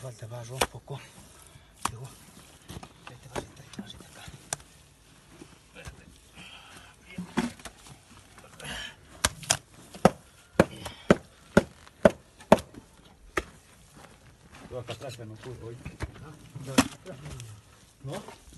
falta barro un poco. Luego, vete acá. Yo acá atrás que no puedo hoy. ¿No?